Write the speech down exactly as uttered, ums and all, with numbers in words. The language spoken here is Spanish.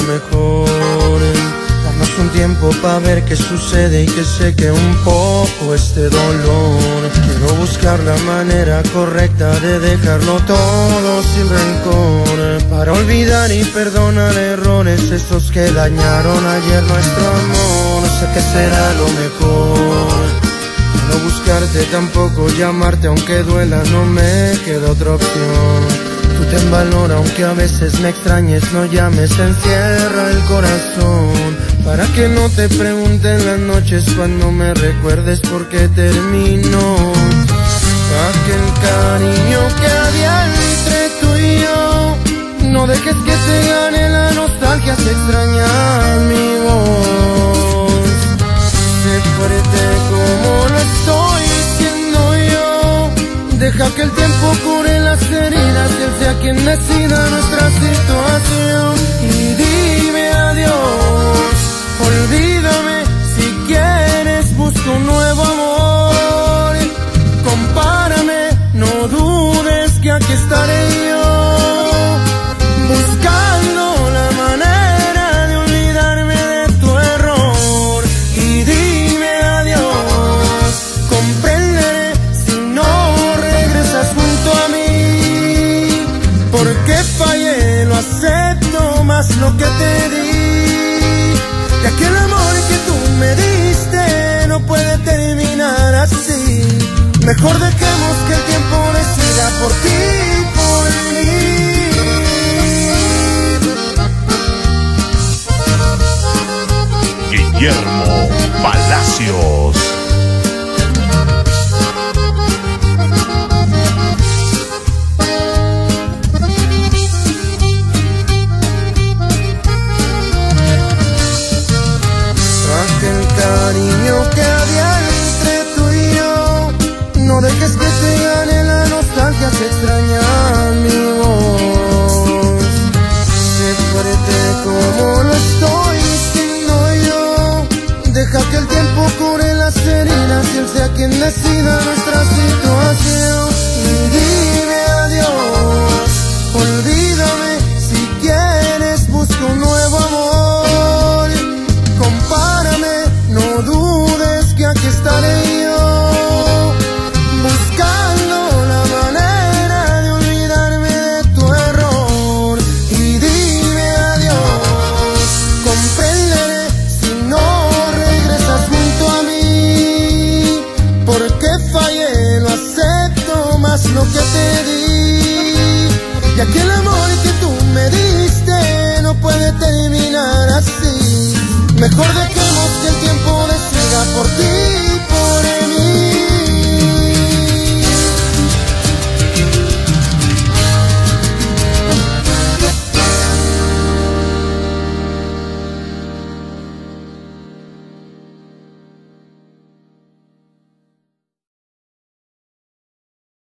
mejor darnos un tiempo para ver qué sucede y que seque un poco este dolor. Quiero buscar la manera correcta de dejarlo todo sin rencor, para olvidar y perdonar errores esos que dañaron ayer nuestro amor. Sé que será lo mejor no buscarte, tampoco llamarte, aunque duela, no me queda otra opción. Tú ten valor, aunque a veces me extrañes, no llames, encierra el corazón, para que no te pregunte en las noches cuando me recuerdes por qué terminó. Aquel cariño que había entre tú y yo, no dejes que te gane la nostalgia, se extraña mi voz. Sé fuerte como lo estoy siendo yo, deja que el tiempo cure las heridas y él sea quien decida nuestra situación. Y dime adiós, olvídame si quieres, busca un nuevo amor. Compárame, no dudes que aquí estaré yo, buscando la manera de olvidarme de tu error. Y dime adiós, comprenderé si no regresas junto a mí, porque fallé, lo acepto, más lo que te di. Y aquel amor que tú me diste no puede terminar así. Mejor dejemos que el tiempo decida por ti, por mí. Guillermo Palacios. Aquel cariño que había entre tú y yo, no dejes que te gane la nostalgia, se extraña mi voz. Sé fuerte como lo estoy siendo yo, deja que el tiempo cure las heridas y él sea quien decida nuestra situación. Y dime adiós, olvídame si quieres, busca un nuevo amor. Compárame, no dudes que aquí estaré yo, buscando la manera de olvidarme de tu error. Y dime adiós, comprenderé si no regresas junto a mí, porque fallé, lo acepto, más lo que te di. Y aquel amor que tú me diste no puede terminar así. Mejor de que